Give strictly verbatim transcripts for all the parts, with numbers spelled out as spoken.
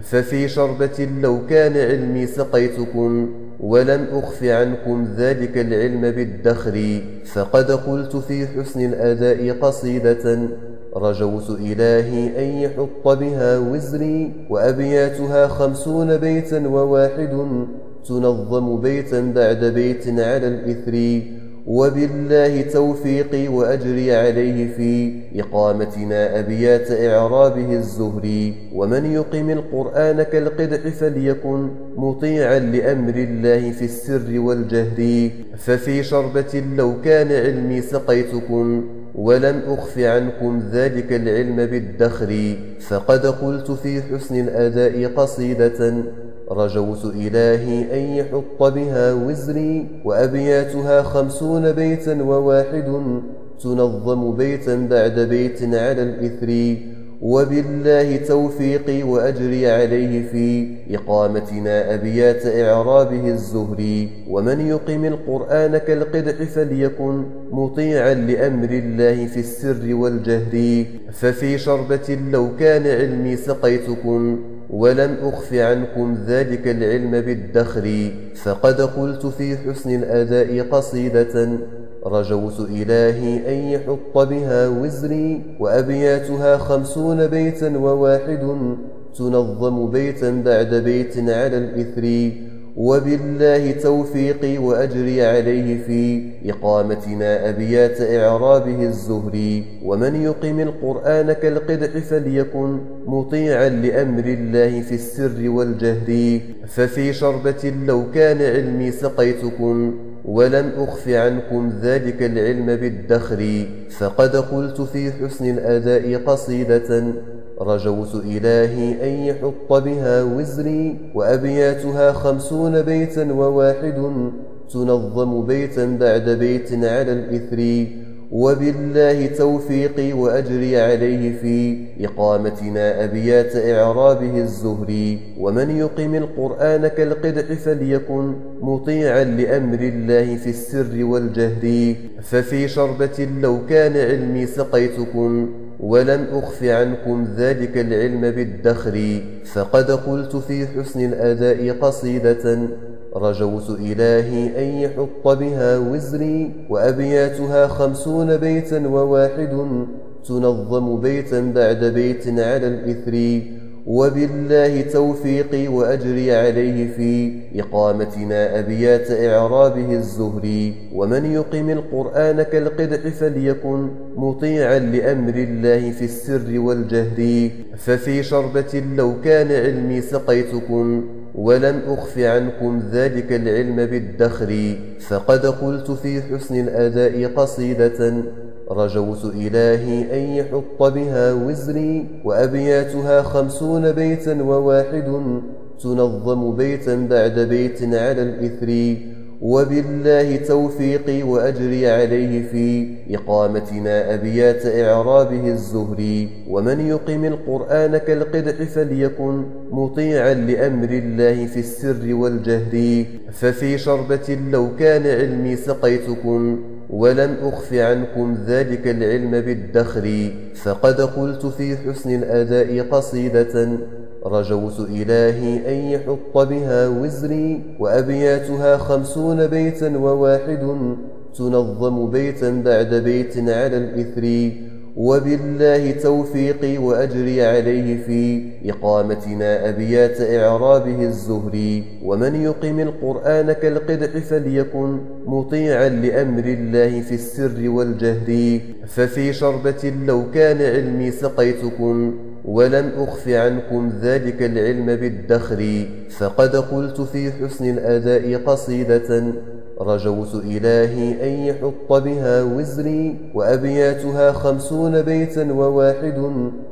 ففي شربة لو كان علمي سقيتكم، ولم أخف عنكم ذلك العلم بالدخر. فقد قلت في حسن الأداء قصيدة، رجوت إلهي أن يحط بها وزري، وأبياتها خمسون بيتا وواحد، تنظم بيتا بعد بيت على الإثر. وبالله توفيقي وأجري عليه في إقامتنا أبيات إعرابه الزهري. ومن يقم القرآن كالقدح فليكن مطيعا لأمر الله في السر والجهر. ففي شربة لو كان علمي سقيتكم، ولم أخف عنكم ذلك العلم بالدخر. فقد قلت في حسن الأداء قصيدة، رجوت إلهي أن يحط بها وزري، وأبياتها خمسون بيتا وواحد، تنظم بيتا بعد بيت على الإثر. وبالله توفيقي وأجري عليه في إقامتنا أبيات إعرابه الزهري. ومن يقم القرآن كالقدح فليكن مطيعا لأمر الله في السر والجهر. ففي شربة لو كان علمي سقيتكم، ولم أخف عنكم ذلك العلم بالدخر. فقد قلت في حسن الأداء قصيدة، رجوت إلهي أن يحط بها وزري، وأبياتها خمسون بيتا وواحد، تنظم بيتا بعد بيت على الإثر. وبالله توفيقي وأجري عليه في إقامتنا أبيات إعرابه الزهري. ومن يقم القرآن كالقدح فليكن مطيعا لأمر الله في السر والجهر. ففي شربة لو كان علمي سقيتكم، ولم أخف عنكم ذلك العلم بالدخر. فقد قلت في حسن الأداء قصيدة، رجوت إلهي أن يحط بها وزري، وأبياتها خمسون بيتا وواحد، تنظم بيتا بعد بيت على الإثر. وبالله توفيقي وأجري عليه في إقامتنا أبيات إعرابه الزهري. ومن يقم القرآن كالقدح فليكن مطيعا لأمر الله في السر والجهر. ففي شربة لو كان علمي سقيتكم، ولم أخف عنكم ذلك العلم بالدخر. فقد قلت في حسن الأداء قصيدة، رجوت إلهي أن يحط بها وزري، وأبياتها خمسون بيتا وواحد، تنظم بيتا بعد بيت على الإثر. وبالله توفيقي وأجري عليه في إقامتنا أبيات إعرابه الزهري. ومن يقم القرآن كالقدح فليكن مطيعا لأمر الله في السر والجهر. ففي شربة لو كان علمي سقيتكم، ولم أخف عنكم ذلك العلم بالدخر. فقد قلت في حسن الأداء قصيدة، رجوت إلهي أن يحط بها وزري، وأبياتها خمسون بيتا وواحد، تنظم بيتا بعد بيت على الإثر. وبالله توفيقي وأجري عليه في إقامتنا أبيات إعرابه الزهري. ومن يقم القرآن كالقدح فليكن مطيعا لأمر الله في السر والجهر. ففي شربة لو كان علمي سقيتكم، ولم أخف عنكم ذلك العلم بالدخر. فقد قلت في حسن الأداء قصيدة، رجوت إلهي أن يحط بها وزري، وأبياتها خمسون بيتا وواحد، تنظم بيتا بعد بيت على الإثر. وبالله توفيقي وأجري عليه في إقامتنا أبيات إعرابه الزهري. ومن يقم القرآن كالقدح فليكن مطيعا لأمر الله في السر والجهر. ففي شربة لو كان علمي سقيتكم، ولم أخف عنكم ذلك العلم بالدخر. فقد قلت في حسن الأداء قصيدة، رجوت إلهي أن يحط بها وزري، وأبياتها خمسون بيتا وواحد،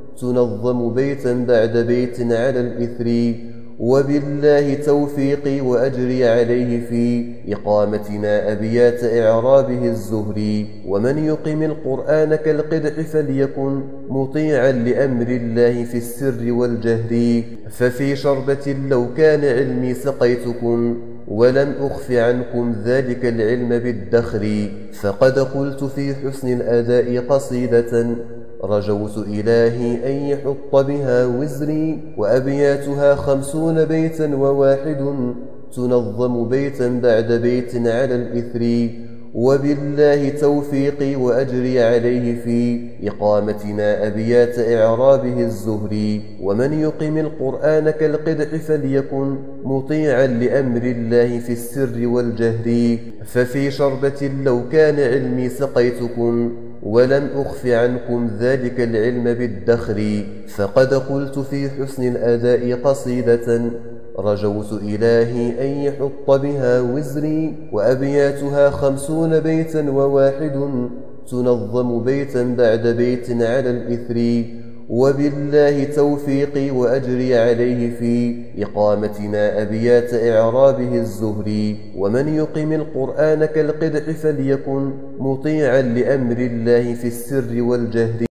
تنظم بيتا بعد بيت على الإثر. وبالله توفيقي وأجري عليه في إقامتنا أبيات إعرابه الزهري. ومن يقم القرآن كالقدح فليكن مطيعا لأمر الله في السر والجهر. ففي شربة لو كان علمي سقيتكم، ولم أخف عنكم ذلك العلم بالدخر. فقد قلت في حسن الأداء قصيدة، رجوت إلهي أن يحط بها وزري وأبياتها خمسون بيتا وواحد تنظم بيتا بعد بيت على الإثر وبالله توفيقي وأجري عليه في إقامتنا أبيات إعرابه الزهري ومن يقم القرآن كالقدح فليكن مطيعا لأمر الله في السر والجهر ففي شربة لو كان علمي سقيتكم ولم أخف عنكم ذلك العلم بالدخر فقد قلت في حسن الأداء قصيدة رجوت إلهي أن يحط بها وزري وأبياتها خمسون بيتا وواحد تنظم بيتا بعد بيت على الإثر وبالله توفيقي وأجري عليه في إقامتنا أبيات إعرابه الزهري ومن يقم القرآن كالقدح فليكن مطيعا لأمر الله في السر والجهر